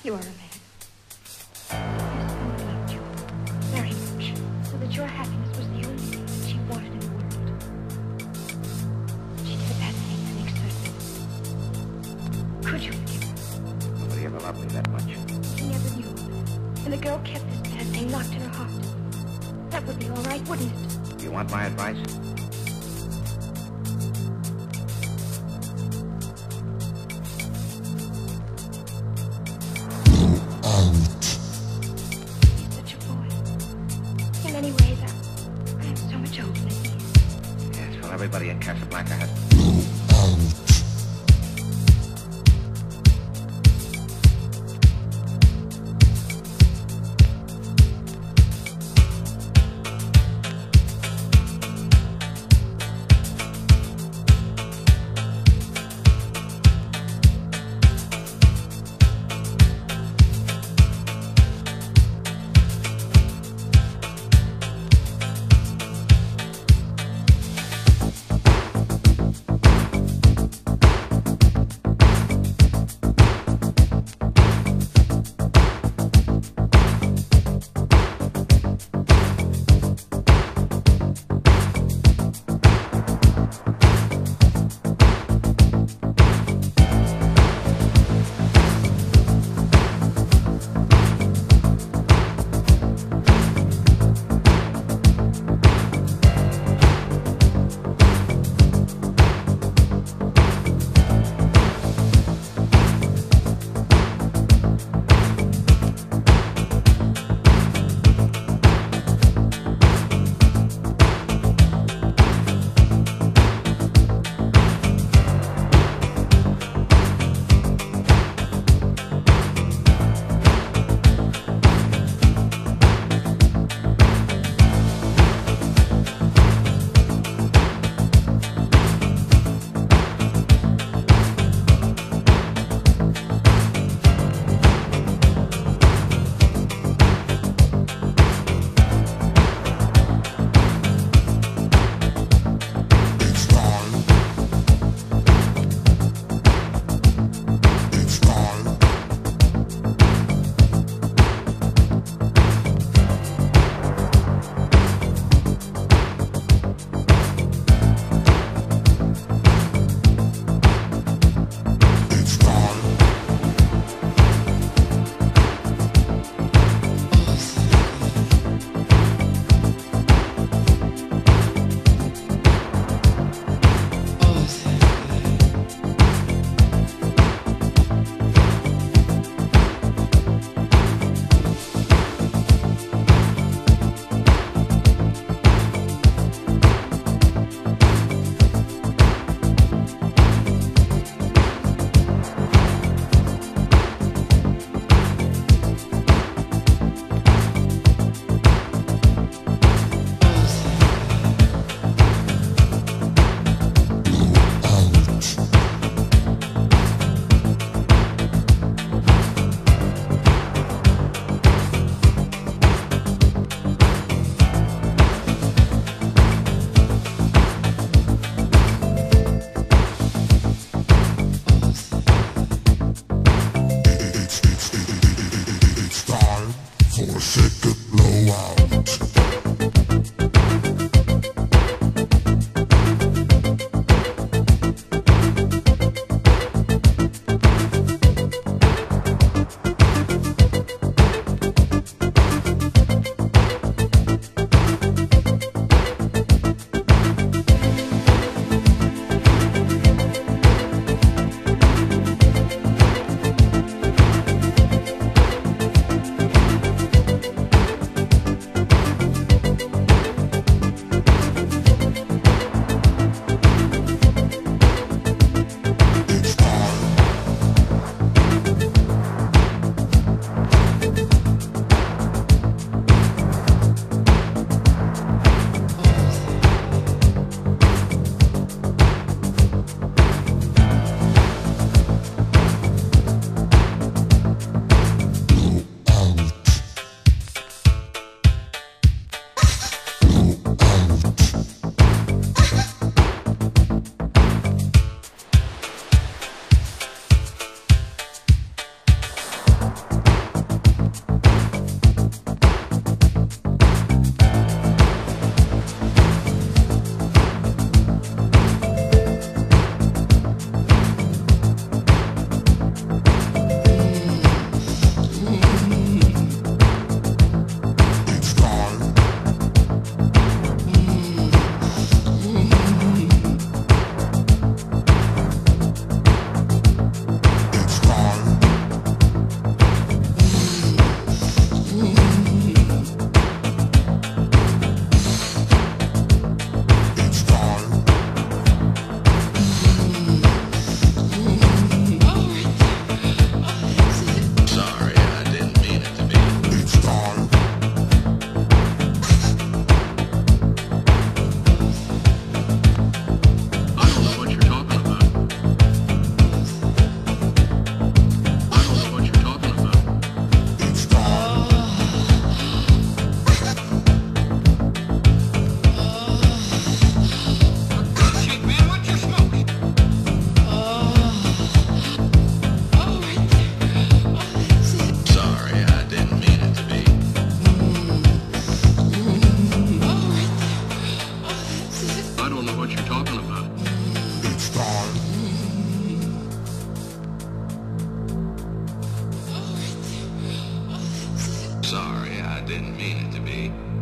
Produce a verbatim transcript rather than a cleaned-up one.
You are a man. Your son loved you very much, so that your happiness was the only thing that she wanted in the world. She did a bad thing to make certain. Could you forgive her? Nobody ever loved me that much. He never knew. And the girl kept this bad thing locked in her heart. That would be all right, wouldn't it? Do you want my advice? He's such a boy. In many ways, I, I am so much older than he is. Yes, well, everybody in Casablanca has... didn't mean it to be.